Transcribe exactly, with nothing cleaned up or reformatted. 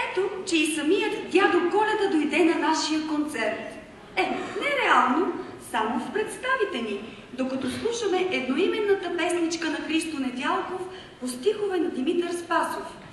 Ето, че и самият дядо Коледа дойде на нашия концерт. Е, нереално, само в представите ни, докато слушаме едноименната песничка на Христо Недялков по стихове на Димитър Спасов.